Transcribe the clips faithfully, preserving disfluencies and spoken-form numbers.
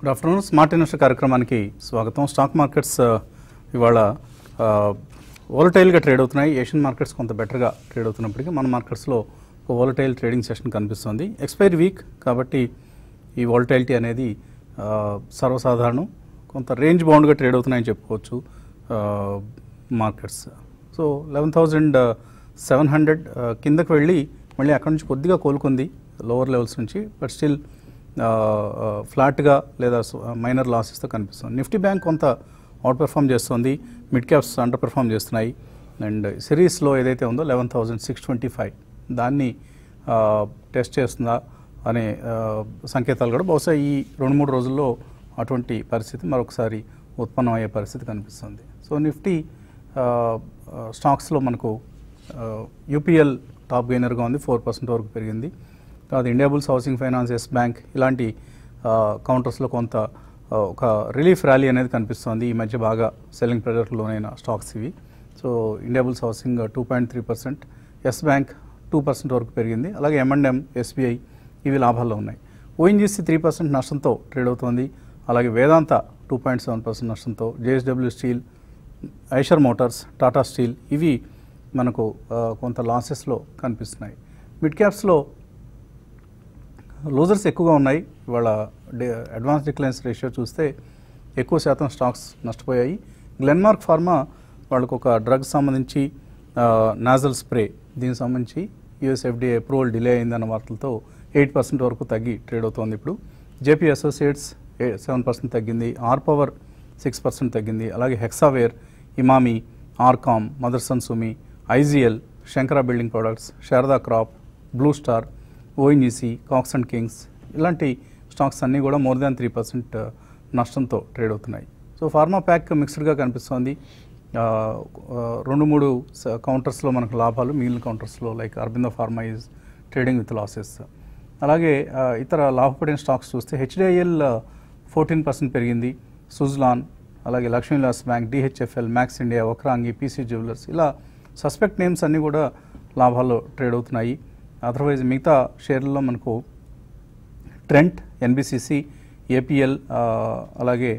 Good afternoon. Smart investor కార్యక్రమానికి స్వాగతం. Stock markets ఇవాళ వోలటైల్గా ట్రేడ్ అవుతున్నాయి. ఏషియన్ మార్కెట్స్ కొంత బెటర్గా ట్రేడ్ అవుతున్నప్పటికీ మన మార్కెట్స్లో ఒక వోలటైల్ ట్రేడింగ్ సెషన్ కనిపిస్తుంది. ఎక్స్పైరీ వీక్ కాబట్టి ఈ వోలటైలిటీ అనేది సర్వసాధారణం. కొంత రేంజ్ బౌండ్గా ట్రేడ్ అవుతున్నాయని చెప్పుకోవచ్చు markets. So eleven thousand seven hundred కిందకు వెళ్ళి మళ్ళీ అక్కడ నుంచి కొద్దిగా కోలుకుంది లోవర్ లెవెల్స్ నుంచి, బట్ స్టిల్ ఫ్లాట్గా లేదా మైనర్ లాసెస్తో కనిపిస్తుంది. నిఫ్టీ బ్యాంక్ కొంత అవుట్ పెర్ఫామ్ చేస్తుంది, మిడ్ క్యాప్స్ అండర్ పెర్ఫామ్ చేస్తున్నాయి. అండ్ సిరీస్లో ఏదైతే ఉందో eleven thousand six twenty five దాన్ని టెస్ట్ చేస్తుందా అనే సంకేతాలు కూడా బహుశా ఈ రెండు మూడు రోజుల్లో అటువంటి పరిస్థితి మరొకసారి ఉత్పన్నమయ్యే పరిస్థితి కనిపిస్తుంది. సో నిఫ్టీ స్టాక్స్లో మనకు యూపీఎల్ టాప్ గెయినర్గా ఉంది, ఫోర్ పర్సెంట్ వరకు పెరిగింది. తర్వాత Indiabulls, housing finance, Yes Bank ఇలాంటి కౌంటర్స్లో కొంత ఒక రిలీఫ్ ర్యాలీ అనేది కనిపిస్తుంది. ఈ మధ్య బాగా సెల్లింగ్ ప్రెజర్కి లోనైన స్టాక్స్ ఇవి. So Indiabulls housing two point three percent, Yes Bank two percent వరకు పెరిగింది. అలాగే ఎం అండ్ ఎం, ఎస్బీఐ ఇవి లాభాల్లో ఉన్నాయి. ఓఎన్జీసీ త్రీ పర్సెంట్ నష్టంతో ట్రేడ్ అవుతుంది. అలాగే Vedanta two point seven percent నష్టంతో, JSW steel, Eicher motors, Tata steel ఇవి మనకు కొంత లాసెస్లో కనిపిస్తున్నాయి. మిడ్ క్యాప్స్లో లూజర్స్ ఎక్కువగా ఉన్నాయి. ఇవాళ అడ్వాన్స్ డిక్లైన్స్ రేషియో చూస్తే ఎక్కువ శాతం స్టాక్స్ నష్టపోయాయి. గ్లెన్మార్క్ ఫార్మా వాళ్ళకు ఒక డ్రగ్ సంబంధించి నాజల్ స్ప్రే, దీనికి సంబంధించి యూఎస్ ఎఫ్డీఏ అప్రూవల్ డిలే అయిందన్న వార్తలతో ఎయిట్ పర్సెంట్ వరకు తగ్గి ట్రేడ్ అవుతోంది. ఇప్పుడు జేపీ అసోసియేట్స్ సెవెన్ పర్సెంట్ తగ్గింది, ఆర్ పవర్ సిక్స్ పర్సెంట్ తగ్గింది. అలాగే Hexaware, Emami, RCom, Motherson Sumi, IGL, Shankara building products, Sharda crop, blue star, ONGC, Cox and Kings ఇలాంటి స్టాక్స్ అన్నీ కూడా మోర్ దాన్ త్రీ పర్సెంట్ నష్టంతో ట్రేడ్ అవుతున్నాయి. సో ఫార్మా ప్యాక్ మిక్స్డ్గా కనిపిస్తోంది. రెండు మూడు కౌంటర్స్లో మనకు లాభాలు, మిగిలిన కౌంటర్స్లో like Aurobindo pharma is trading with losses. అలాగే ఇతర లాభపడిన స్టాక్స్ చూస్తే హెచ్డిఐఎల్ ఫోర్టీన్ పర్సెంట్ పెరిగింది, సుజ్లాన్, అలాగే Lakshmi Vilas bank, DHFL, Max India, Vakrangee, PC jewellers ఇలా సస్పెక్ట్ నేమ్స్ అన్నీ కూడా లాభాల్లో ట్రేడ్ అవుతున్నాయి. అదర్వైజ్ మిగతా షేర్లలో మనకు ట్రెంట్, ఎన్బిసిసి, ఏపీఎల్, అలాగే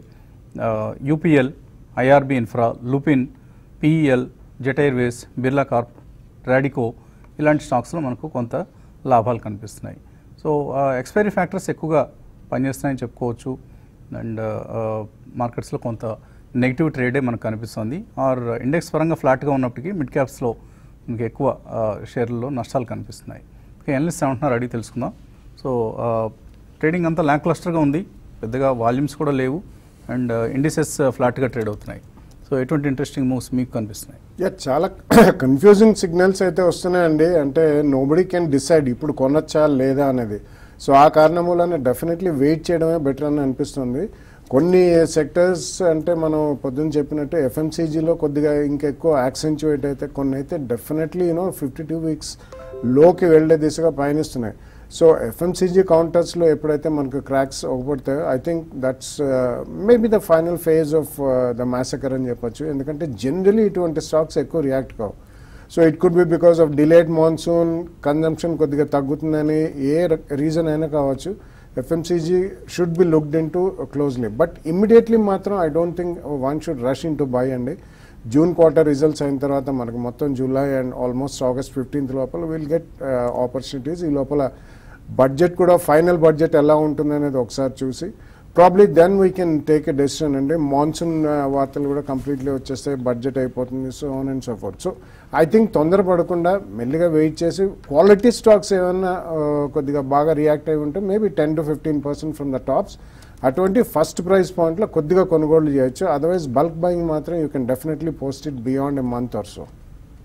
UPL, IRB infra, Lupin, PEL, Jet Airways, Birla corp, Radico ఇలాంటి స్టాక్స్లో మనకు కొంత లాభాలు కనిపిస్తున్నాయి. సో ఎక్స్పైరీ ఫ్యాక్టర్స్ ఎక్కువగా పనిచేస్తున్నాయని చెప్పుకోవచ్చు. అండ్ మార్కెట్స్లో కొంత నెగిటివ్ ట్రేడే మనకు కనిపిస్తుంది. ఆర్ ఇండెక్స్ పరంగా ఫ్లాట్గా ఉన్నప్పటికీ మిడ్ క్యాప్స్లో మనకి ఎక్కువ షేర్లలో నష్టాలు కనిపిస్తున్నాయి. ఓకే, ఎనలిస్ట్ ఏమంటున్నారు అడిగి తెలుసుకుందాం. సో ట్రేడింగ్ అంతా ల్యాక్ క్లస్టర్గా ఉంది, పెద్దగా వాల్యూమ్స్ కూడా లేవు, అండ్ ఇండిసెస్ ఫ్లాట్గా ట్రేడ్ అవుతున్నాయి. సో ఎటువంటి ఇంట్రెస్టింగ్ మూవ్స్ మీకు కనిపిస్తున్నాయి? యా, చాలా కన్ఫ్యూజింగ్ సిగ్నల్స్ అయితే వస్తున్నాయండి. అంటే నోబడీ కెన్ డిసైడ్ ఇప్పుడు కొనొచ్చా లేదా అనేది. సో ఆ కారణం వల్ల డెఫినెట్లీ వెయిట్ చేయడమే బెటర్ అని అనిపిస్తుంది. కొన్ని సెక్టర్స్ అంటే మనం పొద్దున్న చెప్పినట్టు ఎఫ్ఎంసీజీలో కొద్దిగా ఇంకెక్కువ యాక్సెంచువేట్ అయితే, కొన్ని అయితే definitely you know fifty two weeks లోకి వెళ్ళే దిశగా పయనిస్తున్నాయి. సో ఎఫ్ఎంసీజీ కౌంటర్స్లో ఎప్పుడైతే మనకు క్రాక్స్ ఒకపడతాయో I think that's maybe the final phase of the massacre అని చెప్పొచ్చు. ఎందుకంటే జనరలీ ఇటువంటి స్టాక్స్ ఎక్కువ రియాక్ట్ కావు. So it could be because of delayed monsoon, consumption కొద్దిగా తగ్గుతుందని ఏ రీజన్ అయినా కావచ్చు. FMCG should be looked in to closely, but immediately మాత్రం I don't think one should rush in to buy అండి. June quarter results అయిన తర్వాత మనకు మొత్తం July and almost August fifteenth లోపల విల్ గెట్ ఆపర్చునిటీస్. ఈ లోపల బడ్జెట్ కూడా ఫైనల్ బడ్జెట్ ఎలా ఉంటుంది అనేది ఒకసారి చూసి probably then we can take a decision అండి. మాన్సూన్ వార్తలు కూడా కంప్లీట్లీ వచ్చేస్తే బడ్జెట్ అయిపోతుంది, so on and so forth. So I think తొందరపడకుండా మెల్లిగా వెయిట్ చేసి క్వాలిటీ స్టాక్స్ ఏమైనా కొద్దిగా బాగా రియాక్ట్ అయి ఉంటే maybe ten to fifteen percent from the tops అటువంటి ఫస్ట్ ప్రైస్ పాయింట్లో కొద్దిగా కొనుగోలు చేయొచ్చు. అదర్వైజ్ బల్క్ బయింగ్ మాత్రం you can definitely post it beyond a month or so.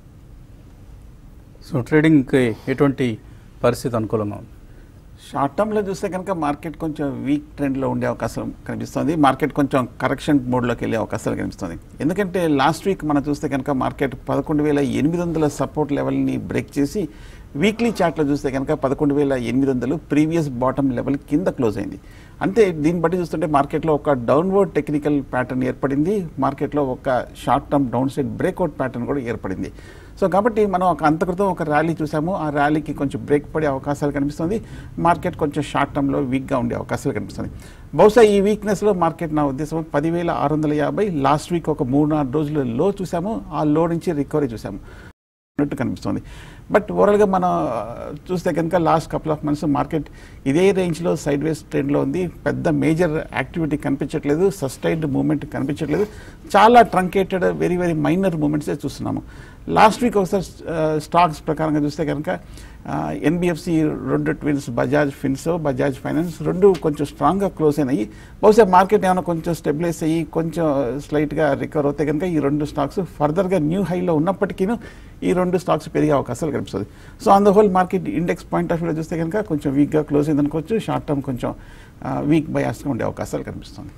So ట్రేడింగ్కి ఎటువంటి పరిస్థితి అనుకూలంగా ఉంది? షార్ట్ టర్మ్లో చూస్తే కనుక మార్కెట్ కొంచెం వీక్ ట్రెండ్లో ఉండే అవకాశం కనిపిస్తుంది. మార్కెట్ కొంచెం కరెక్షన్ మోడ్లోకి వెళ్ళే అవకాశాలు కనిపిస్తుంది. ఎందుకంటే లాస్ట్ వీక్ మనం చూస్తే కనుక మార్కెట్ పదకొండు వేల ఎనిమిది వందల సపోర్ట్ లెవెల్ని బ్రేక్ చేసి వీక్లీ చార్ట్లో చూస్తే కనుక పదకొండు వేల ఎనిమిది వందలు ప్రీవియస్ బాటమ్ లెవెల్ కింద క్లోజ్ అయింది. అంతే దీన్ని బట్టి చూస్తుంటే మార్కెట్లో ఒక డౌన్వర్డ్ టెక్నికల్ ప్యాటర్న్ ఏర్పడింది, మార్కెట్లో ఒక short term downside breakout pattern కూడా ఏర్పడింది. సో కాబట్టి మనం ఒక అంతకృతం ఒక ర్యాలీ చూసాము, ఆ ర్యాలీకి కొంచెం బ్రేక్ పడే అవకాశాలు కనిపిస్తుంది. మార్కెట్ కొంచెం షార్ట్ టర్మ్లో వీక్గా ఉండే అవకాశాలు కనిపిస్తుంది. బహుశా ఈ వీక్నెస్లో మార్కెట్ నా ఉద్దేశం పదివేల ఆరు వందల యాభై లాస్ట్ వీక్ ఒక మూడు నాలుగు రోజులు లో చూసాము, ఆ లో నుంచి రికవరీ చూసాము అన్నట్టు కనిపిస్తుంది. బట్ ఓవరాల్గా మనం చూస్తే కనుక last couple of months market ఇదే రేంజ్లో సైడ్ వేస్ ట్రెండ్లో ఉంది. పెద్ద మేజర్ యాక్టివిటీ కనిపించట్లేదు, సస్టైన్డ్ మూవ్మెంట్ కనిపించట్లేదు, చాలా ట్రంకేటెడ్ వెరీ వెరీ మైనర్ మూమెంట్సే చూస్తున్నాము. లాస్ట్ వీక్ ఒకసారి స్టాక్స్ ప్రకారంగా చూస్తే కనుక ఎన్బిఎఫ్సి రెండు twins Bajaj Finserv Bajaj finance రెండు కొంచెం స్ట్రాంగ్గా క్లోజ్ అయినాయి. బహుశా మార్కెట్ ఏమైనా కొంచెం స్టెబిలైజ్ అయ్యి కొంచెం స్లైట్గా రికవర్ అవుతాయి కనుక ఈ రెండు స్టాక్స్ ఫర్దర్గా న్యూ హైలో ఉన్నప్పటికీ ఈ రెండు స్టాక్స్ పెరిగే అవకాశాలు కనిపిస్తుంది. So on the whole market index point of వ్యూలో చూస్తే కనుక కొంచెం వీక్గా క్లోజ్ అయింది అనుకోవచ్చు. షార్ట్ టర్మ్ కొంచెం వీక్ బయాస్గా ఉండే అవకాశాలు కనిపిస్తుంది.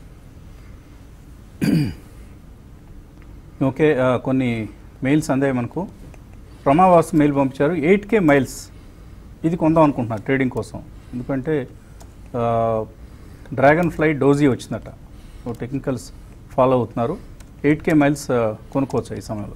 ఓకే, కొన్ని మెయిల్స్ అందాయి మనకు. ప్రమావాస్ మెయిల్ పంపించారు, ఎయిట్ కే మైల్స్ ఇది కొందాం అనుకుంటున్నారు ట్రేడింగ్ కోసం, ఎందుకంటే డ్రాగన్ ఫ్లై డోజీ వచ్చిందట, టెక్నికల్స్ ఫాలో అవుతున్నారు. ఎయిట్ కే మైల్స్ కొనుక్కోవచ్చు ఈ సమయంలో.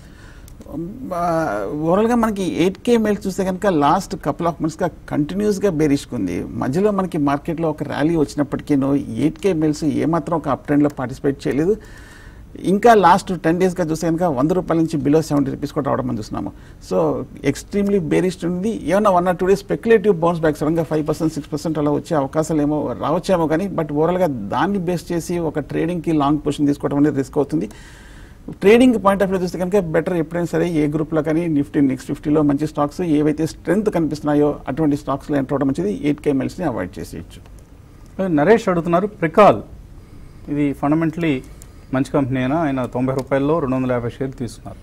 ఓవరాల్గా మనకి ఎయిట్ కే మైల్స్ చూస్తే కనుక లాస్ట్ కపుల్ ఆఫ్ మంత్స్గా కంటిన్యూస్గా బేరిష్గా ఉంది. మధ్యలో మనకి మార్కెట్లో ఒక ర్యాలీ వచ్చినప్పటికీ ఎయిట్ కే మైల్స్ ఏమాత్రం ఒక అప్ ట్రెండ్లో పార్టిసిపేట్ చేయలేదు. ఇంకా లాస్ట్ టెన్ డేస్గా చూస్తే కనుక వంద రూపాయల నుంచి బిలో సెవెంటీ రూపీస్ కూడా రావడం మనం చూస్తున్నాము. సో ఎక్స్ట్రీమ్లీ బేరిష్ ఉంది. ఏమన్నా one or two days speculative bounce back సడన్గా ఫైవ్ పర్సెంట్ సిక్స్ పర్సెంట్ అలా వచ్చే అవకాశాలు ఏమో రావచ్చేమో, కానీ బట్ ఓవరాల్గా దాన్ని బేస్ చేసి ఒక ట్రేడింగ్కి లాంగ్ పొజిషన్ తీసుకోవడం అనేది రిస్క్ అవుతుంది. ట్రేడింగ్ పాయింట్ ఆఫ్ వ్యూ చూస్తే కనుక బెటర్ ఎప్పుడైనా సరే ఏ గ్రూప్లో కానీ నిఫ్టీ నెక్స్ట్ ఫిఫ్టీలో మంచి స్టాక్స్ ఏవైతే స్ట్రెంత్ కనిపిస్తున్నాయో అటువంటి స్టాక్స్లో ఎంటర్ అవడం మంచిది. ఎయిట్ కే మైల్స్ని అవాయిడ్ చేసేయచ్చు. నరేష్ అడుగుతున్నారు, ప్రికాల్ ఇది ఫండమెంటలీ మంచి కంపెనీ అయినా ఆయన తొంభై రూపాయల్లో రెండు వందల యాభై షేర్లు తీసుకున్నారు.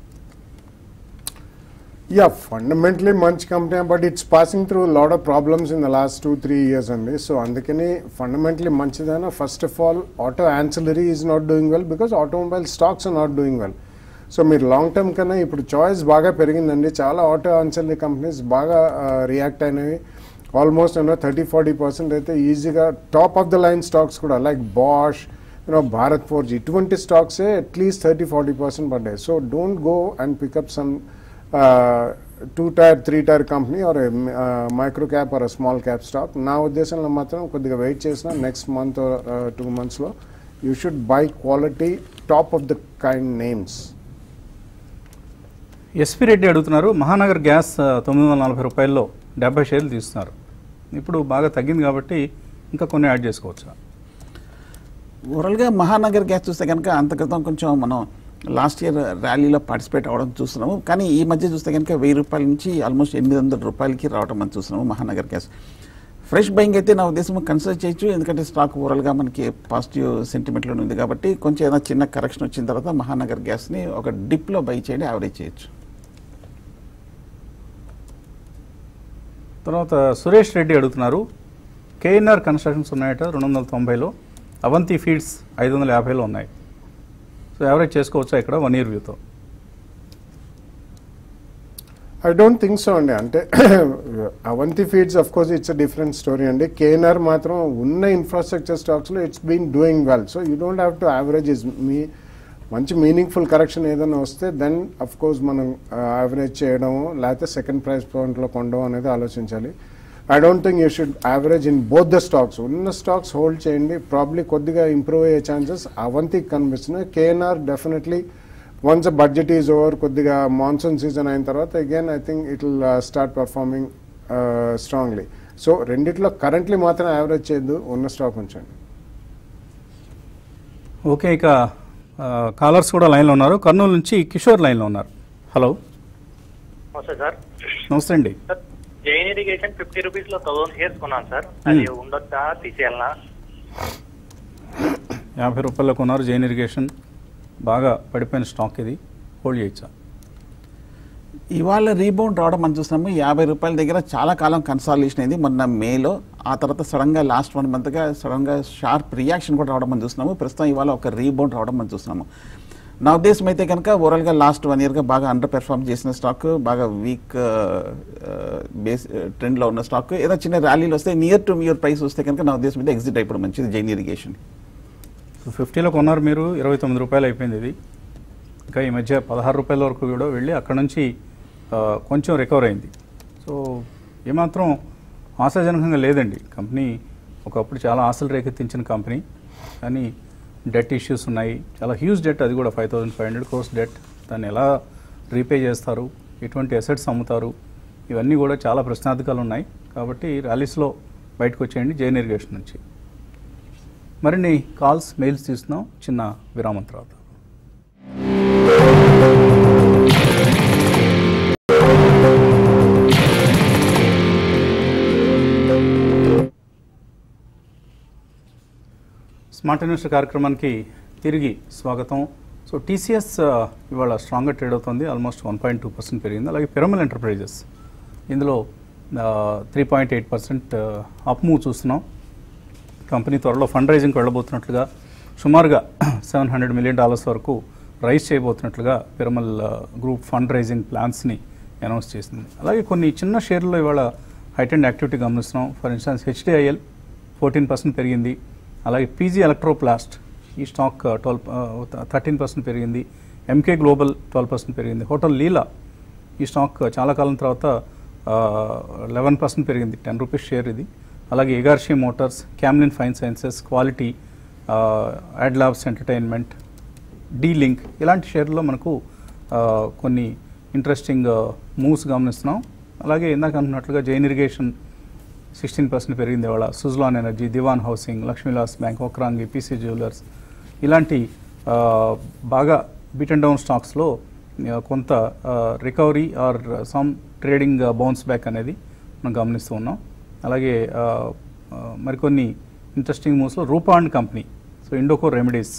యా, ఫండమెంటలీ మంచి company, but it's passing through lot of problems in the last two three years అండి. సో అందుకని ఫండమెంటలీ మంచిదైనా first of all auto ancillary is not doing well because automobile stocks are not doing well. So మీరు long term కన్నా ఇప్పుడు choice బాగా పెరిగిందండి. చాలా auto ancillary companies బాగా రియాక్ట్ అయినవి. ఆల్మోస్ట్ ఏమో థర్టీ ఫార్టీ పర్సెంట్ అయితే ఈజీగా top of the line stocks కూడా like Bosch, you know Bharat Forge ఇటువంటి స్టాక్సే అట్లీస్ట్ థర్టీ ఫార్టీ పర్సెంట్ పడ్డాయి. So don't go and pick up some two tier three tier company or micro cap or small cap stock. నా ఉద్దేశంలో మాత్రం కొద్దిగా వెయిట్ చేసిన నెక్స్ట్ మంత్ టూ మంత్స్లో you should buy quality top of the kind names. SP Reddy అడుగుతున్నారు, Mahanagar gas తొమ్మిది వందల నలభై రూపాయల్లో డెబ్బై షేర్లు తీస్తున్నారు. ఇప్పుడు బాగా తగ్గింది కాబట్టి ఇంకా కొన్ని యాడ్ చేసుకోవచ్చా? ఓవరాల్గా మహానగర్ గ్యాస్ చూస్తే కనుక అంత క్రితం కొంచెం మనం లాస్ట్ ఇయర్ ర్యాలీలో పార్టిసిపేట్ అవ్వడం చూస్తున్నాము, కానీ ఈ మధ్య చూస్తే కనుక వెయ్యి రూపాయల నుంచి ఆల్మోస్ట్ ఎనిమిది వందల రూపాయలకి రావడం మనం చూస్తున్నాము మహానగర్ గ్యాస్. ఫ్రెష్ బయింగ్ అయితే నా ఉద్దేశం కన్సిడర్ చేయొచ్చు, ఎందుకంటే స్టాక్ ఓవరాల్గా మనకి పాజిటివ్ సెంటిమెంట్లో ఉంది కాబట్టి కొంచెం ఏదైనా చిన్న కరెక్షన్ వచ్చిన తర్వాత మహానగర్ గ్యాస్ని ఒక డిప్లో బై చేయండి, యావరేజ్ చేయొచ్చు. తర్వాత సురేష్ రెడ్డి అడుగుతున్నారు, కేఎన్ఆర్ కన్స్ట్రక్షన్స్ ఉన్నాయట రెండు వందల తొంభైలో, అవంతి ఫీడ్స్ ఐదు వందల యాభైలో ఉన్నాయి. సో యావరేజ్ చేసుకోవచ్చా ఇక్కడ వన్ ఇయర్ వ్యూతో? ఐ డోంట్ థింక్ సో అండి. అంటే Avanti Feeds of course it's a different story అండి. కేఎన్ఆర్ మాత్రం ఉన్న ఇన్ఫ్రాస్ట్రక్చర్ స్టాక్స్లో it's been doing well. So you don't have to average is మీ మంచి మీనింగ్ఫుల్ కరెక్షన్ ఏదైనా వస్తే దెన్ అఫ్ కోర్స్ మనం యావరేజ్ చేయడము లేకపోతే సెకండ్ ప్రైస్ పాయింట్లో కొనడం అనేది ఆలోచించాలి. I don't think you should average in both the stocks. ఉన్న స్టాక్స్ హోల్డ్ చేయండి, ప్రాబ్లీ కొద్దిగా ఇంప్రూవ్ అయ్యే ఛాన్సెస్ అవంతికి కనిపిస్తున్నాయి. KNR definitely once a budget is over, కొద్దిగా మాన్సూన్ సీజన్ అయిన తర్వాత again I think it will start performing strongly. So రెండిట్లో కరెంట్లీ మాత్రం యావరేజ్ చేయొద్దు, ఉన్న స్టాక్ ఉంచండి. ఓకే, ఇక కాలర్స్ కూడా లైన్లో ఉన్నారు. కర్నూలు నుంచి కిషోర్ లైన్లో ఉన్నారు. హలో. నమస్తే సార్. నమస్తే అండి. Sir, Jain Irrigation fifty rupees లో థౌసండ్ షేర్స్ కొన్నాను సార్, అది ఉండొచ్చా, తీసేయాలనా? యాభై రూపాయల్లో కొన్నారు. జైన్ ఇరిగేషన్ బాగా పడిపోయిన స్టాక్, ఇది హోల్డ్ చేయొచ్చా? ఇవాళ రీబౌండ్ రావడం మనం చూస్తున్నాము. యాభై రూపాయల దగ్గర చాలా కాలం కన్సాలిడేషన్ అయింది మొన్న మేలో, ఆ తర్వాత సడన్గా లాస్ట్ వన్ మంత్గా సడన్గా షార్ప్ రియాక్షన్ కూడా రావడం మనం చూస్తున్నాము. ప్రస్తుతం ఇవాళ ఒక రీబౌండ్ రావడం మనం చూస్తున్నాము. నా ఉద్దేశం అయితే కనుక ఓవరాల్గా లాస్ట్ వన్ ఇయర్గా బాగా అండర్ పెర్ఫార్మ్ చేసిన స్టాక్, బాగా వీక్ బేస్ ట్రెండ్లో ఉన్న స్టాక్, ఏదో చిన్న ర్యాలీలు వస్తే నియర్ టు ఇయర్ ప్రైస్ వస్తే కనుక నా ఉద్దేశం అయితే ఎగ్జిట్ అయిపోవడం మంచిది జైన్ ఇరిగేషన్. ఫిఫ్టీలో కొన్నారు మీరు, ఇరవై తొమ్మిది రూపాయలు అయిపోయింది ఇది. ఇంకా ఈ మధ్య పదహారు రూపాయల వరకు కూడా వెళ్ళి అక్కడ నుంచి ఆ, కొంచెం రికవర్ అయింది. సో ఏమాత్రం ఆశాజనకంగా లేదండి. కంపెనీ ఒకప్పుడు చాలా ఆశలు రేకెత్తించిన కంపెనీ, కానీ డెట్ ఇష్యూస్ ఉన్నాయి, చాలా హ్యూజ్ డెట్, అది కూడా five thousand five hundred crores debt. దాన్ని ఎలా రీపే చేస్తారు, ఎటువంటి అసెట్స్ అమ్ముతారు, ఇవన్నీ కూడా చాలా ప్రశ్నార్థకాలు ఉన్నాయి. కాబట్టి ర్యాలీస్లో బయటకు వచ్చేయండి జైన్ ఇరిగేషన్ నుంచి. మరిన్ని కాల్స్ మెయిల్స్ తీస్తున్నాం చిన్న విరామం తర్వాత. స్మార్ట్ ఇన్వెస్టర్ కార్యక్రమానికి తిరిగి స్వాగతం. సో టీసీఎస్ ఇవాళ స్ట్రాంగ్గా ట్రేడ్ అవుతుంది, almost one point two percent పెరిగింది. అలాగే పిరమల్ ఎంటర్ప్రైజెస్ ఇందులో three point eight percent up move చూస్తున్నాం. కంపెనీ త్వరలో ఫండ్ రైజింగ్కి వెళ్ళబోతున్నట్లుగా, సుమారుగా సెవెన్ హండ్రెడ్ మిలియన్ డాలర్స్ వరకు రైజ్ చేయబోతున్నట్లుగా పిరమల్ గ్రూప్ ఫండ్ రైజింగ్ ప్లాన్స్ని అనౌన్స్ చేసింది. అలాగే కొన్ని చిన్న షేర్లలో ఇవాళ హైట్ అండ్ యాక్టివిటీ గమనిస్తున్నాం. For instance HDIL fourteen percent పెరిగింది. అలాగే పీజీ ఎలక్ట్రోప్లాస్ట్ ఈ స్టాక్ ట్వెల్వ్ థర్టీన్ పర్సెంట్ పెరిగింది. ఎంకే గ్లోబల్ ట్వెల్వ్ పర్సెంట్ పెరిగింది. హోటల్ లీలా ఈ స్టాక్ చాలా కాలం తర్వాత లెవెన్ పర్సెంట్ పెరిగింది, టెన్ రూపీస్ షేర్ ఇది. అలాగే Igarashi Motors, Camlin Fine Sciences, Quality, Adlabs Entertainment, D Link ఇలాంటి షేర్లో మనకు కొన్ని ఇంట్రెస్టింగ్ మూవ్స్ గమనిస్తున్నాం. అలాగే ఇందాక అనుకున్నట్లుగా జైన్ ఇరిగేషన్ సిక్స్టీన్ పర్సెంట్ పెరిగింది ఇవాళ. Suzlon Energy, Dewan Housing, Lakshmi Vilas Bank, ఒక్రాంగి, పీసీ జ్యువెలర్స్ ఇలాంటి బాగా బీట్ అండ్ డౌన్ స్టాక్స్లో కొంత recovery or some trading bounce back అనేది మనం గమనిస్తూ ఉన్నాం. అలాగే మరికొన్ని ఇంట్రెస్టింగ్ మూవ్స్లో Rupa and Company, so Indoco Remedies,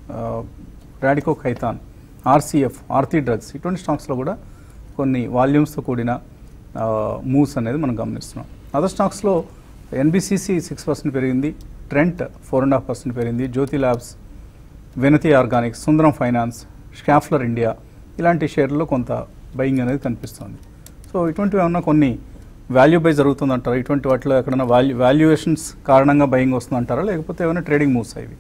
Radico Khaitan, RCF, Aarti Drugs ఇటువంటి స్టాక్స్లో కూడా కొన్ని వాల్యూమ్స్తో కూడిన మూవ్స్ అనేది మనం గమనిస్తున్నాం. అదర్ స్టాక్స్లో ఎన్బిసిసి సిక్స్ పర్సెంట్ పెరిగింది, Trent four and half percent పెరిగింది, Jyothi Labs, Vinati Organics, Sundaram Finance, Schaeffler India ఇలాంటి షేర్లలో కొంత బయింగ్ అనేది కనిపిస్తుంది. సో ఇటువంటివి ఏమన్నా కొన్ని వాల్యూ బై జరుగుతుందంటారా? ఇటువంటి వాటిలో ఎక్కడైనా వాల్యూ వాల్యుయేషన్స్ కారణంగా బయింగ్ వస్తుందంటారా, లేకపోతే ఏమైనా ట్రేడింగ్ మూవ్స్ అవి?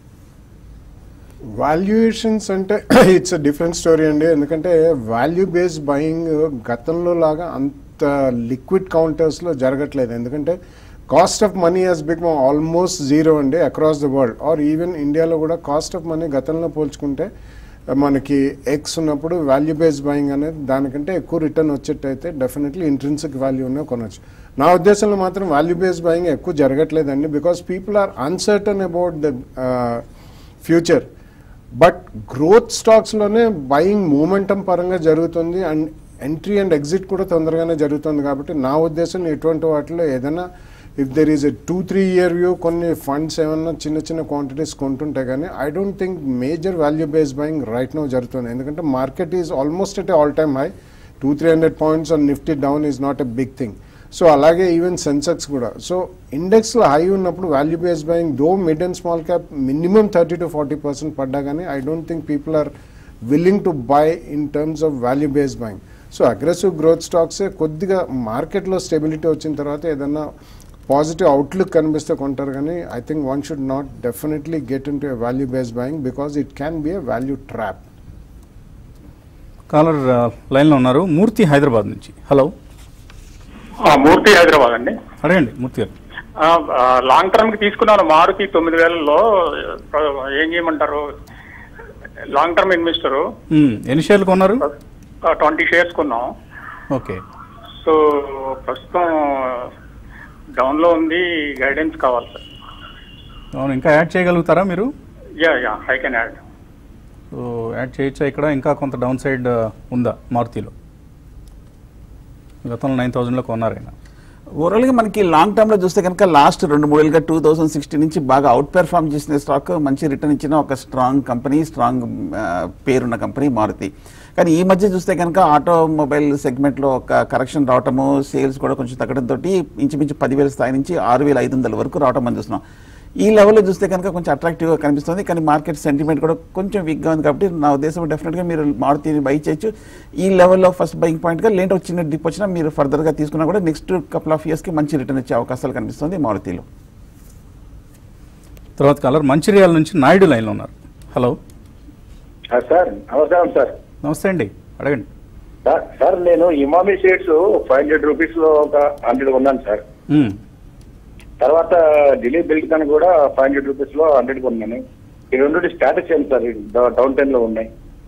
వాల్యుయేషన్స్ అంటే ఇట్స్ అ డిఫరెంట్ స్టోరీ అండి. ఎందుకంటే వాల్యూ బేస్డ్ బయింగ్ గతంలో లాగా అంత లిక్విడ్ కౌంటర్స్లో జరగట్లేదు. ఎందుకంటే cost of money has become almost zero అండి across the world. Or even ఇండియాలో కూడా కాస్ట్ ఆఫ్ మనీ గతంలో పోల్చుకుంటే మనకి ఎక్స్ ఉన్నప్పుడు వాల్యూ బేస్డ్ బయింగ్ అనేది దానికంటే ఎక్కువ రిటర్న్ వచ్చేటైతే డెఫినెట్లీ ఇంట్రిన్సిక్ వాల్యూ ఉన్న కొనవచ్చు. నా ఉద్దేశంలో మాత్రం వాల్యూ బేస్డ్ బయింగ్ ఎక్కువ జరగట్లేదండి, because people are uncertain about the future. But growth స్టాక్స్లోనే బయింగ్ మూమెంటం పరంగా జరుగుతుంది అండ్ ఎంట్రీ అండ్ ఎగ్జిట్ కూడా తొందరగానే జరుగుతుంది. కాబట్టి నా ఉద్దేశం ఎటువంటి వాటిలో ఏదైనా if there is a two three year view కొన్ని ఫండ్స్ ఏమన్నా చిన్న చిన్న క్వాంటిటీస్ కొంటుంటే కానీ I don't think major value based buying right now జరుగుతుంది. ఎందుకంటే market is almost at a all time high, two three hundred points on Nifty down is not a big thing. So అలాగే even Sensex కూడా. So ఇండెక్స్లో high ఉన్నప్పుడు value based buying though mid and small cap minimum thirty to forty percent పడ్డా కానీ I don't think people are willing to buy in terms of value based buying. So aggressive growth స్టాక్సే కొద్దిగా మార్కెట్లో stability వచ్చిన తర్వాత ఏదన్నా positive outlook కనిపిస్తే కొంటారు. కానీ I think one should not definitely get into a value based buying because it can be a value trap. Caller లైన్లో ఉన్నారు, మూర్తి హైదరాబాద్ నుంచి. హలో. మూర్తి హైదరాబాద్ అండి. అడగండి మూర్తి గారు. లాంగ్ టర్మ్ కి తీసుకున్నాను మారుతి తొమ్మిది వేలలో, ఏం చేయమంటారు? Long term investor. ఎన్ని షేర్లు కొన్నారు? ట్వంటీ షేర్స్ కొన్నాం. ఓకే. సో ప్రస్తుతం డౌన్ లో ఉంది, గైడెన్స్ కావాలి సార్. అవును, ఇంకా యాడ్ చేయగలుగుతారా మీరు? Yeah yeah I can add. So add చేయొచ్చా? ఇక్కడ ఇంకా కొంత డౌన్ సైడ్ ఉందా మారుతిలో? గతంలో నైన్ థౌజండ్లో కొన్నారైనా. ఓవరాల్గా మనకి లాంగ్ టర్మ్లో చూస్తే కనుక లాస్ట్ రెండు మూడేళ్ళుగా టూ థౌసండ్ సిక్స్టీన్ నుంచి బాగా అవుట్ పెర్ఫార్మ్ చేసిన స్టాక్, మంచి రిటర్న్ ఇచ్చిన ఒక స్ట్రాంగ్ కంపెనీ, స్ట్రాంగ్ పేరున్న కంపెనీ మారుతి. కానీ ఈ మధ్య చూస్తే కనుక ఆటోమొబైల్ సెగ్మెంట్లో ఒక కరెక్షన్ రావటము, సేల్స్ కూడా కొంచెం తగ్గడంతో ఇంచుమించు పదివేల స్థాయి నుంచి ఆరు వేల ఐదు వందల వరకు రావటం మనం చూస్తున్నాం. ఈ లెవెల్లో చూస్తే కనుక కొంచెం అట్రాక్టివ్గా కనిపిస్తుంది. కానీ మార్కెట్ సెంటిమెంట్ కూడా కొంచెం వీక్గా ఉంది. కాబట్టి నా ఉద్దేశం డెఫినెట్గా మీరు మారుతిని బై చేయొచ్చు. ఈ లెవెల్లో ఫస్ట్ బయింగ్ పాయింట్గా లేంటే ఒక చిన్న డిప్ వచ్చినా మీరు ఫర్దర్గా తీసుకున్నా కూడా నెక్స్ట్ కపుల్ ఆఫ్ ఇయర్స్కి మంచి రిటర్న్ వచ్చే అవకాశాలు కనిపిస్తుంది మారుతిలో. తర్వాత కాలర్ మంచిర్యాల నుంచి నాయుడు లైన్లో ఉన్నారు. Hello sir. నమస్కారం సార్. నమస్తే అండి, అడగండి. సార్ సార్ నేను Emami shares five hundred rupees లో ఒక హండ్రెడ్ కొన్నాను సార్. మ్మ్. తర్వాత ఢిల్లీ బిల్డ్ కూడా ఫైవ్ హండ్రెడ్ రూపీస్ లో హండ్రెడ్ కొన్నాను. ఈ రెండు స్టాటస్ ఏంటి సార్? డౌన్ టెన్ లో ఉన్నాయి.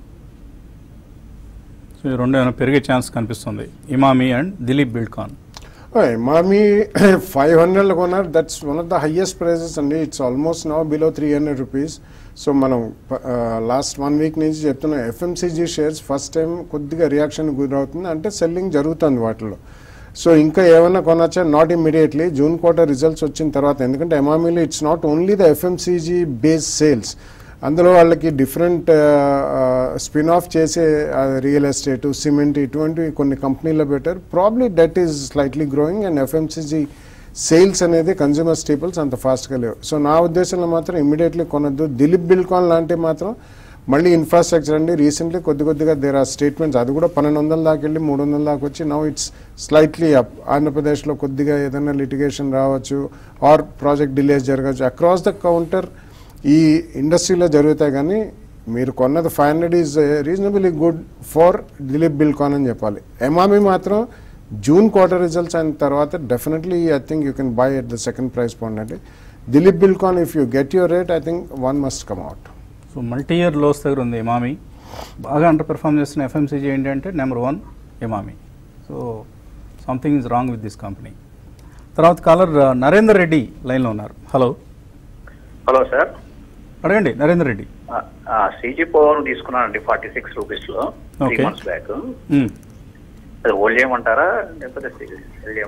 సో ఈ రెండు ఏమైనా పెరిగే ఛాన్స్ కనిపిస్తుంది, Emami and Dilip Buildcon. Emami five హండ్రెడ్లో కొన్నారు. That's one of the highest prices అండి. It's almost now below three hundred rupees. So మనం లాస్ట్ వన్ వీక్ నుంచి చెప్తున్నాం, ఎఫ్ఎంసీజీ షేర్స్ ఫస్ట్ టైం కొద్దిగా రియాక్షన్ గురవుతుంది, అంటే సెల్లింగ్ జరుగుతుంది వాటిలో. సో ఇంకా ఏమైనా కొనొచ్చా? Not immediately, June quarter results వచ్చిన తర్వాత. ఎందుకంటే ఎమామిలో it's not only the FMCG base sales, అందులో వాళ్ళకి డిఫరెంట్ స్పిన్ ఆఫ్ చేసే రియల్ ఎస్టేట్, సిమెంట్ ఇటువంటివి కొన్ని కంపెనీలో పెట్టారు. Probably debt is slightly growing and FMCG sales అనేది కన్జ్యూమర్ స్టేపుల్స్ అంత ఫాస్ట్గా లేవు. సో నా ఉద్దేశంలో మాత్రం ఇమీడియట్లీ కొనొద్దు. దిలీప్ బిల్డ్కాన్ లాంటివి మాత్రం మళ్ళీ ఇన్ఫ్రాస్ట్రక్చర్ అండి. రీసెంట్లీ కొద్ది కొద్దిగా దేర్ ఆర్ స్టేట్మెంట్స్, అది కూడా పన్నెండు వందల దాకా వెళ్ళి మూడు వందల దాకా వచ్చి నౌ ఇట్స్ స్లైట్లీ అప్. ఆంధ్రప్రదేశ్లో కొద్దిగా ఏదైనా లిటిగేషన్ రావచ్చు ఆర్ ప్రాజెక్ట్ డిలేస్ జరగవచ్చు. అక్రాస్ ద కౌంటర్ ఈ ఇండస్ట్రీలో జరుగుతాయి, కానీ మీరు కొన్నది five hundred is reasonably good for Dilip Buildcon అని చెప్పాలి. ఎమామి మాత్రం జూన్ క్వార్టర్ రిజల్ట్స్ అయిన తర్వాత definitely I think you can buy at the second price point అండి. Dilip Buildcon if you get your rate I think one must come out. So multi year lows దగ్గర ఉంది ఇమామి. బాగా underperform చేస్తున్న FMCG ఏంటంటే number one Emami. So something is wrong with this company. తర్వాత caller Narender Reddy లైన్లో ఉన్నారు. Hello hello sir, అడగండి Narender Reddy. CG Power తీసుకున్నానండి ఫార్టీ సిక్స్ రూపీస్ లో త్రీ Okay. Months back. మ్మ్. అది హోల్డ్ చేయమంటారా లేకపోతే సెల్ చేయం?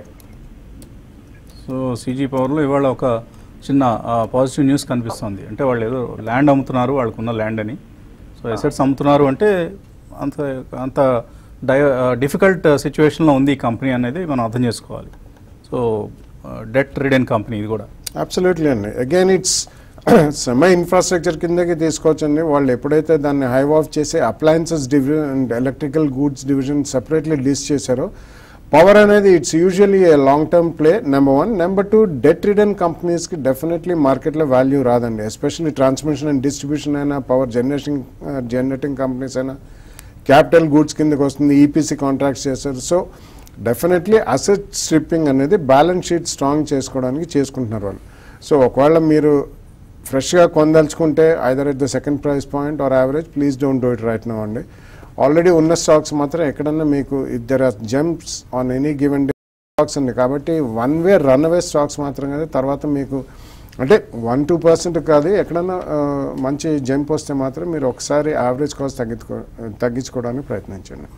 సో సీజీ పవర్లో ఇవాళ ఒక చిన్న పాజిటివ్ న్యూస్ కనిపిస్తుంది. అంటే వాళ్ళు ఏదో ల్యాండ్ అమ్ముతున్నారు, వాళ్ళకున్న ల్యాండ్ అని. సో ఎసెట్స్ అమ్ముతున్నారు అంటే అంత అంత డై డిఫికల్ట్ సిచ్యువేషన్లో ఉంది ఈ కంపెనీ అనేది మనం అర్థం చేసుకోవాలి. సో డెట్ రిడెన్ కంపెనీ ఇది కూడా. అబ్సల్యూట్లీ అండి. అగైన్ ఇట్స్ సెమీ ఇన్ఫ్రాస్ట్రక్చర్ కిందకి తీసుకోవచ్చండి. వాళ్ళు ఎప్పుడైతే దాన్ని హైవ్ ఆఫ్ చేసి appliances division and electrical goods division separately list చేశారో, పవర్ అనేది it's usually a long term play number one. Number two, debt ridden కంపెనీస్కి డెఫినెట్లీ మార్కెట్లో వాల్యూ రాదండి. ఎస్పెషల్లీ ట్రాన్స్మిషన్ అండ్ డిస్ట్రిబ్యూషన్ అయినా, పవర్ జనరేషన్ జనరేటింగ్ కంపెనీస్ అయినా capital goods కిందకి వస్తుంది, EPC contracts చేస్తారు. సో డెఫినెట్లీ అసెట్ స్ట్రిప్పింగ్ అనేది బ్యాలెన్స్ షీట్ స్ట్రాంగ్ చేసుకోవడానికి చేసుకుంటున్నారు వాళ్ళు. సో ఒకవేళ మీరు ఫ్రెష్గా కొనదలుచుకుంటే either at the second price point or average, please don't do it right now అండి. ఆల్రెడీ ఉన్న స్టాక్స్ మాత్రం ఎక్కడన్నా మీకు ఇద్దరు are jumps on any given day stocks అండి. కాబట్టి one way run away stocks మాత్రం కదా, తర్వాత మీకు అంటే వన్ టూ పర్సెంట్ కాదు, ఎక్కడన్నా మంచి జంప్ వస్తే మాత్రం మీరు ఒకసారి యావరేజ్ కాస్ట్ తగ్గించుకో తగ్గించుకోవడానికి ప్రయత్నించండి.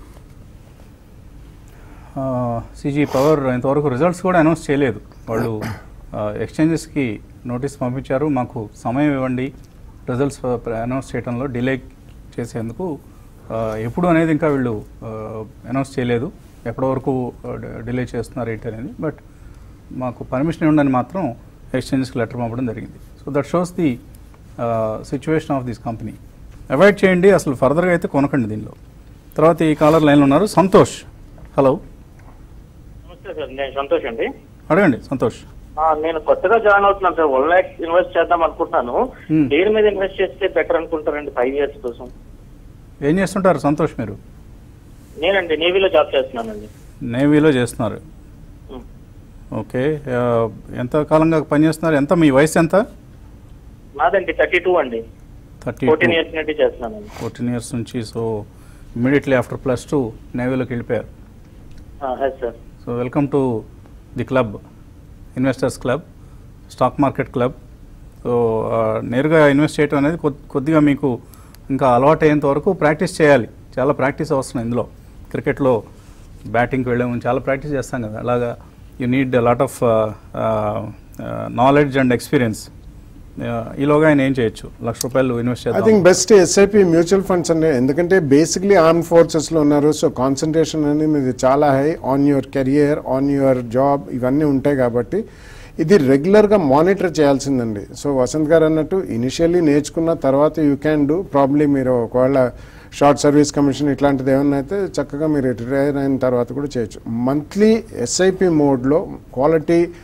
సీజీ పవర్ ఇంతవరకు రిజల్ట్స్ కూడా అనౌన్స్ చేయలేదు. వాళ్ళు ఎక్స్చేంజెస్కి నోటీస్ పంపించారు, మాకు సమయం ఇవ్వండి రిజల్ట్స్ అనౌన్స్ చేయడంలో, డిలే చేసేందుకు. ఎప్పుడు అనేది ఇంకా వీళ్ళు అనౌన్స్ చేయలేదు, ఎప్పటి వరకు డిలే చేస్తున్నారు ఏంటి అనేది. బట్ మాకు పర్మిషన్ ఇవ్వండి మాత్రం ఎక్స్చేంజెస్కి లెటర్ పంపడం జరిగింది. So that shows the situation of this company. Avoid చేయండి, అసలు ఫర్దర్గా అయితే కొనకండి దీనిలో. తర్వాత ఈ కాలర్ లైన్లో ఉన్నారు సంతోష్. హలో నమస్తే సార్, నేను సంతోష్ అండి. అడగండి సంతోష్. నేను కొత్తగా జాయిన్ అవుతున్నాను సార్, వన్ ల్యాక్ ఇన్వెస్ట్ చేద్దాం అనుకుంటున్నాను. దేని మీద ఇన్వెస్ట్ చేస్తే బెటర్ అనుకుంటారండి ఫైవ్ ఇయర్స్ కోసం? ఏం చేస్తుంటారు సంతోష్ మీరు? నేనండి నేవీలో జాబ్ చేస్తున్నానండి. నేవీలో చేస్తున్నారు, ఓకే. ఎంత కాలంగా పనిచేస్తున్నారు? ఎంత మీ వయసు ఎంత? నాదండి థర్టీ టూ అండి. థర్టీ ఫోర్టీన్ ఇయర్స్ నుండి చేస్తున్నానండి. ఫోర్టీన్ ఇయర్స్ నుంచి. So immediately after plus two నేవీలోకి వెళ్ళిపోయారు. Sir so welcome to the club, investors club, stock market club. So నేరుగా ఇన్వెస్ట్ చేయడం అనేది కొద్దిగా మీకు ఇంకా అలవాటు అయ్యేంత వరకు ప్రాక్టీస్ చేయాలి. చాలా ప్రాక్టీస్ అవసరం ఇందులో. క్రికెట్లో బ్యాటింగ్కి వెళ్ళే ముందు చాలా ప్రాక్టీస్ చేస్తాం కదా, అలాగా you need lot of knowledge and experience. ఈలోగా ఆయన ఏం చేయొచ్చు, లక్ష రూపాయలు ఇన్వెస్ట్ చేయాలి. I think best SIP mutual funds అండి. ఎందుకంటే బేసిక్లీ ఆర్మ్ ఫోర్సెస్లో ఉన్నారు. సో కాన్సన్ట్రేషన్ అనేది మీది చాలా high on your career, on your job, ఇవన్నీ ఉంటాయి. కాబట్టి ఇది రెగ్యులర్గా మానిటర్ చేయాల్సిందండి. సో వసంత్ గారు అన్నట్టు ఇనిషియల్లీ నేర్చుకున్న తర్వాత యూ క్యాన్ డూ. ప్రాబ్లీ మీరు ఒకవేళ షార్ట్ సర్వీస్ కమిషన్ ఇట్లాంటిది ఏమన్నా అయితే చక్కగా మీరు రిటైర్ అయిన తర్వాత కూడా చేయొచ్చు. మంత్లీ ఎస్ఐపి మోడ్లో క్వాలిటీ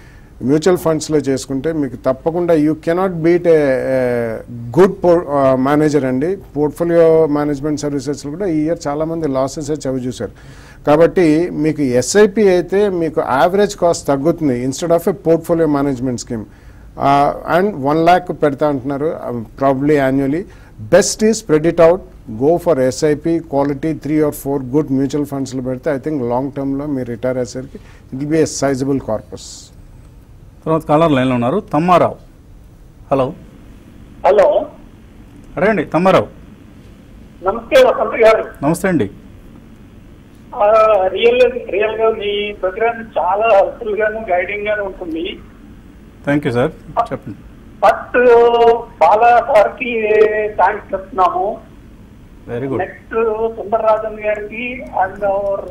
మ్యూచువల్ ఫండ్స్లో చేసుకుంటే మీకు తప్పకుండా you cannot beat a good po manager అండి. పోర్ట్ఫోలియో మేనేజ్మెంట్ సర్వీసెస్లో కూడా ఈ ఇయర్ చాలామంది లాసెస్ చవి చూశారు. కాబట్టి మీకు ఎస్ఐపి అయితే మీకు యావరేజ్ కాస్ట్ తగ్గుతుంది instead of a portfolio management scheme. And one lakh పెడతా అంటున్నారు probably annually. Best is spread it out, go for SIP quality three or four good mutual ఫండ్స్లో పెడితే ఐ థింక్ లాంగ్ టర్మ్లో మీరు రిటైర్ అయ్యేసరికి it will be a sizable corpus. తర్వాత caller లైన్లో ఉన్నారు తమ్మారావు. హలో హలో అడగండి తమ్మారావు. నమస్తే వసంత్ గారు. నమస్తే అండి. రియల్ రియల్ గా మీ ప్రోగ్రామ్ చాలా హెల్ప్ఫుల్ గాను గైడింగ్ గాను ఉంటుంది. థ్యాంక్ యూ సార్, చెప్పండి. ఫస్ట్ చాలా సార్కి థ్యాంక్స్ చెప్తున్నాము. Very good. నెక్స్ట్ సుందరరాజన్ గారికి అండ్ అవర్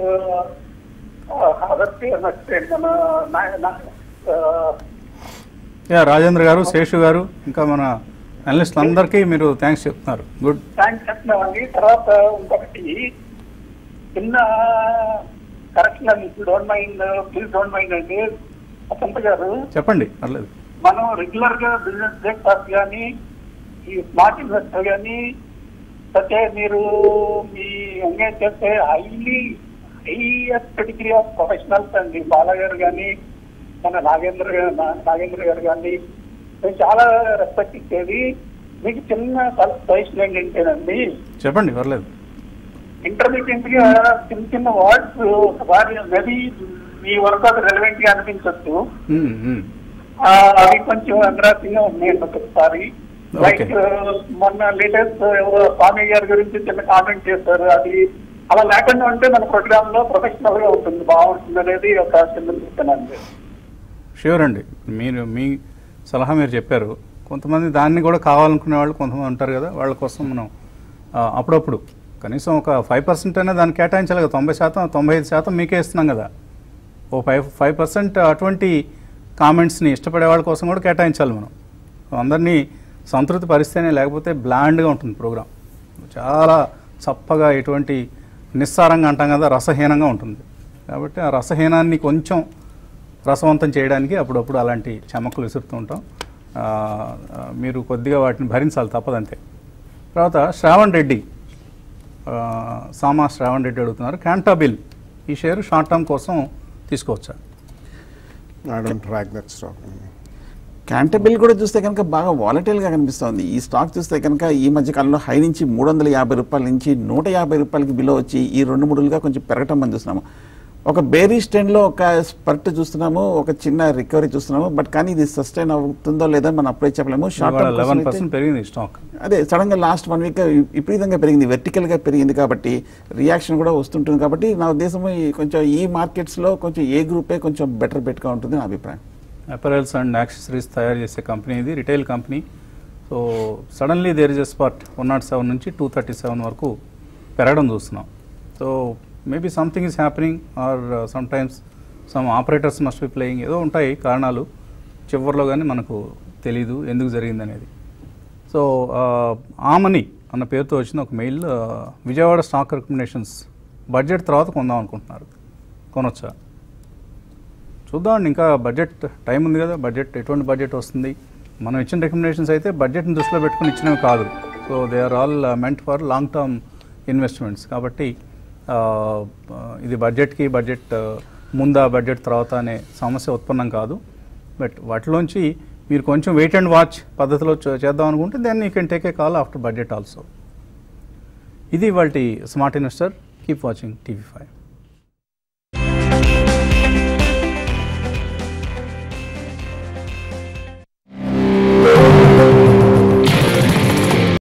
యా రాజేంద్ర గారు, శేషు గారు, ఇంకా మన అనలిస్ట్ అందరికీ మీరు థ్యాంక్స్ చెప్తున్నారు. గుడ్, థ్యాంక్స్ చెప్తున్నామండి. తర్వాత ఇంకొకటి చిన్న కరెక్షన్ అండి, don't mind please don't mind అండి. వసంత గారు చెప్పండి, పర్లేదు. మనం రెగ్యులర్ గా బిజినెస్ బ్రేక్ఫాస్ట్ కానీ ఈ స్మార్ట్ ఇన్వెస్టర్ కానీ అయితే మీరు మీ ఎంగేజ్ చేస్తే highly highest degree of professionals అండి. బాలా గారు కానీ మన నాగేంద్ర నాగేంద్ర గారు కానీ మేము చాలా రెస్పెక్ట్ ఇచ్చేది. మీకు చిన్న సజెషన్ ఏంటంటేనండి, చెప్పండి, పర్లేదు. ఇంటర్మీడియట్ గా చిన్న చిన్న వర్డ్స్ ఒకసారి మేబీ మీ వరకు అది రెలవెంట్ గా అనిపించవచ్చు. అవి కొంచెం ఎంబ్రాసింగ్ గా ఉన్నాయండి ఒకసారి. లైక్ మొన్న లేటెస్ట్ ఎవరో స్వామి గారి గురించి చిన్న కామెంట్ చేస్తారు. అది అలా లేకుండా ఉంటే మన ప్రోగ్రామ్ లో ప్రొఫెషనల్ గా ఉంటుంది, బాగుంటుంది అనేది ఒక చిన్న చెప్తానండి. ష్యూర్ అండి, మీరు మీ సలహా మీరు చెప్పారు. కొంతమంది దాన్ని కూడా కావాలనుకునే వాళ్ళు కొంతమంది ఉంటారు కదా, వాళ్ళ కోసం మనం అప్పుడప్పుడు కనీసం ఒక ఫైవ్ పర్సెంట్ అయినా దాన్ని కేటాయించాలి కదా. తొంభై శాతం తొంభై ఐదు శాతం మీకే ఇస్తున్నాం కదా. ఓ ఫైవ్ ఫైవ్ పర్సెంట్ అటువంటి కామెంట్స్ని ఇష్టపడే వాళ్ళ కోసం కూడా కేటాయించాలి మనం. అందరినీ సంతృప్తి పరిస్తేనే, లేకపోతే బ్లాండ్గా ఉంటుంది ప్రోగ్రామ్. చాలా చప్పగా ఎటువంటి నిస్సారంగా అంటాం కదా, రసహీనంగా ఉంటుంది. కాబట్టి ఆ రసహీనాన్ని కొంచెం రసవంతం చేయడానికి అప్పుడప్పుడు అలాంటి చమక్కులు విసురుతూ ఉంటాం. మీరు కొద్దిగా వాటిని భరించాలి, తప్పదంతే. తర్వాత శ్రావణ్ రెడ్డి, సామా శ్రావణ్ రెడ్డి అడుగుతున్నారు, క్యాంటాబిల్ ఈ షేర్ షార్ట్ టర్మ్ కోసం తీసుకోవచ్చా? క్యాంటబిల్ కూడా చూస్తే కనుక బాగా వాలటైల్గా కనిపిస్తుంది. ఈ స్టాక్ చూస్తే కనుక ఈ మధ్య కాలంలో హై నుంచి మూడు వందల యాభై రూపాయల నుంచి నూట యాభై రూపాయలకి బిలో వచ్చి ఈ రెండు మూడులుగా కొంచెం పెరగటం మనం చూస్తున్నాము. ఒక బేరిష్ ట్రెండ్లో ఒక స్పర్ట్ చూస్తున్నాము, ఒక చిన్న రికవరీ చూస్తున్నాము. బట్ కానీ ఇది సస్టైన్ అవుతుందో లేదో మనం అప్పుడే చెప్పలేము. షార్ట్ టర్మ్ పెరిగింది స్టాక్, అదే సడన్ గా లాస్ట్ వన్ వీక్ విపరీతంగా పెరిగింది, వెర్టికల్ గా పెరిగింది. కాబట్టి రియాక్షన్ కూడా వస్తుంటుంది. కాబట్టి నా ఉద్దేశం కొంచెం ఈ మార్కెట్స్ లో కొంచెం ఏ గ్రూపే కొంచెం బెటర్ బెట్ గా ఉంటుంది నా అభిప్రాయం. అపెరల్స్ అండ్ యాక్సెసరీస్ తయారు చేసే కంపెనీ ఇది, retail company. So suddenly there is a spot one nought seven నుంచి టూ థర్టీ సెవెన్ వరకు పెరగడం చూస్తున్నాం. So maybe something is happening or some times some operators must be playing, ఏదో ఉంటాయి కారణాలు చివరిలో, కానీ మనకు తెలీదు ఎందుకు జరిగింది అనేది. సో ఆమని అన్న పేరుతో వచ్చిన ఒక mail, Vijayawada stock recommendations budget తర్వాత కొందాం అనుకుంటున్నారు, కొనొచ్చా? చూద్దామండి, ఇంకా బడ్జెట్ టైం ఉంది కదా. బడ్జెట్ ఎటువంటి బడ్జెట్ వస్తుంది? మనం ఇచ్చిన రికమెండేషన్స్ అయితే బడ్జెట్ని దృష్టిలో పెట్టుకుని ఇచ్చినవి కాదు. So they are all meant for long term investments. కాబట్టి ఇది బడ్జెట్కి బడ్జెట్ ముందా బడ్జెట్ తర్వాత అనే సమస్య ఉత్పన్నం కాదు. బట్ వాటిలోంచి మీరు కొంచెం వెయిట్ అండ్ వాచ్ పద్ధతిలో చేద్దాం అనుకుంటే then you can take a call after budget also. ఇది వాటి smart investor. Keep watching TV five.